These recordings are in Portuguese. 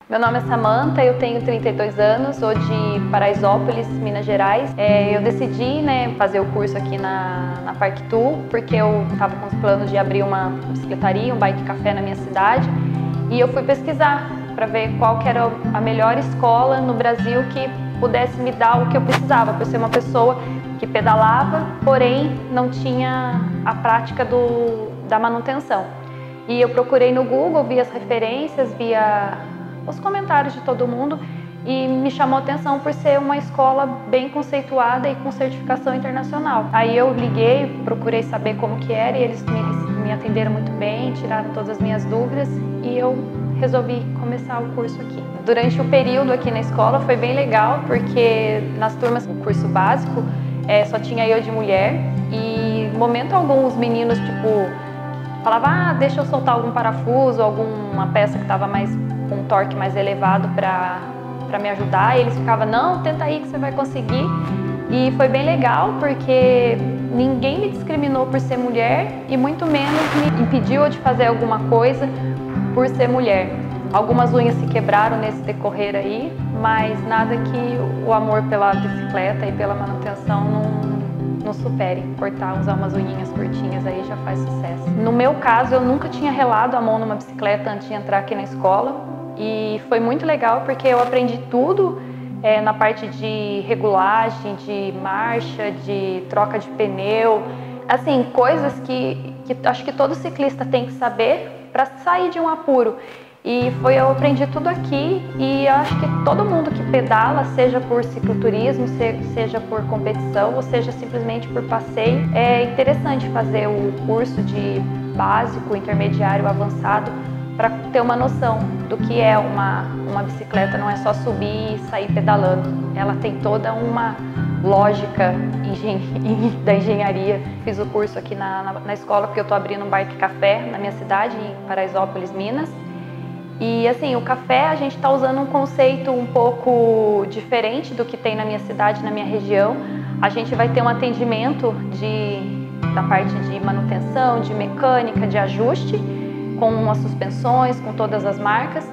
Meu nome é Samantha, eu tenho 32 anos, sou de Paraisópolis, Minas Gerais. Eu decidi, fazer o curso aqui na Parktu, porque eu estava com os planos de abrir uma bicicletaria, um bike café na minha cidade. E eu fui pesquisar para ver qual que era a melhor escola no Brasil que pudesse me dar o que eu precisava, para ser uma pessoa que pedalava, porém não tinha a prática da manutenção. E eu procurei no Google, vi as referências, via os comentários de todo mundo e me chamou a atenção por ser uma escola bem conceituada e com certificação internacional. Aí eu liguei, procurei saber como que era e eles me atenderam muito bem, tiraram todas as minhas dúvidas e eu resolvi começar o curso aqui. Durante o período aqui na escola foi bem legal porque nas turmas do curso básico só tinha eu de mulher e em momento algum os meninos falavam, deixa eu soltar algum parafuso, alguma peça que estava com um torque mais elevado para me ajudar. E eles ficavam, não, tenta aí que você vai conseguir. E foi bem legal porque ninguém me discriminou por ser mulher e muito menos me impediu de fazer alguma coisa por ser mulher. Algumas unhas se quebraram nesse decorrer aí, mas nada que o amor pela bicicleta e pela manutenção não supere. Usar umas unhinhas curtinhas aí já faz sucesso. No meu caso, eu nunca tinha relado a mão numa bicicleta antes de entrar aqui na escola. E foi muito legal porque eu aprendi tudo na parte de regulagem, de marcha, de troca de pneu. Assim, coisas que acho que todo ciclista tem que saber para sair de um apuro. E eu aprendi tudo aqui e eu acho que todo mundo que pedala, seja por cicloturismo, seja por competição ou seja simplesmente por passeio, é interessante fazer o curso de básico, intermediário, avançado para ter uma noção do que é uma bicicleta. Não é só subir e sair pedalando, ela tem toda uma lógica da engenharia. Fiz o curso aqui na escola porque eu estou abrindo um bike café na minha cidade, em Paraisópolis, Minas. E assim, o café a gente está usando um conceito um pouco diferente do que tem na minha cidade, na minha região. A gente vai ter um atendimento da parte de manutenção, de mecânica, de ajuste, com as suspensões, com todas as marcas.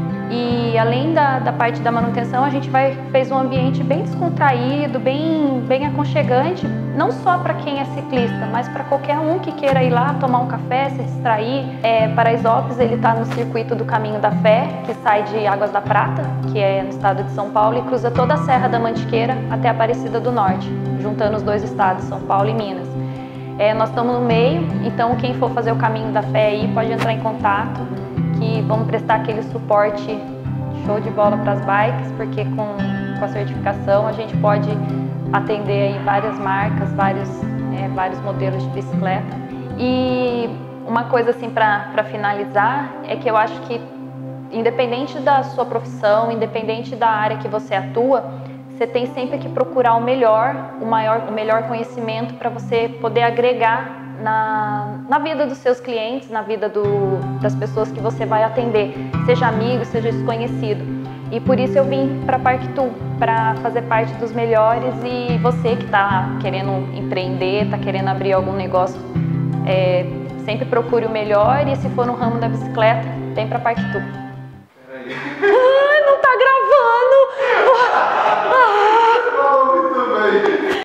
E além da parte da manutenção, a gente fez um ambiente bem descontraído, bem aconchegante, não só para quem é ciclista, mas para qualquer um que queira ir lá tomar um café, se distrair. Paraisópolis, ele está no circuito do Caminho da Fé, que sai de Águas da Prata, que é no estado de São Paulo, e cruza toda a Serra da Mantiqueira até Aparecida do Norte, juntando os dois estados, São Paulo e Minas. Nós estamos no meio, então quem for fazer o Caminho da Fé aí pode entrar em contato, que vamos prestar aquele suporte show de bola para as bikes, porque com a certificação a gente pode atender aí várias marcas, vários modelos de bicicleta. E uma coisa assim para finalizar é que eu acho que independente da sua profissão, independente da área que você atua, você tem sempre que procurar o melhor conhecimento para você poder agregar na vida dos seus clientes, na vida das pessoas que você vai atender, seja amigo, seja desconhecido. E por isso eu vim para a Parktu, para fazer parte dos melhores. E você que está querendo empreender, está querendo abrir algum negócio, sempre procure o melhor. E se for no ramo da bicicleta, vem para a Parktu. Não tá gravando! Muito bem.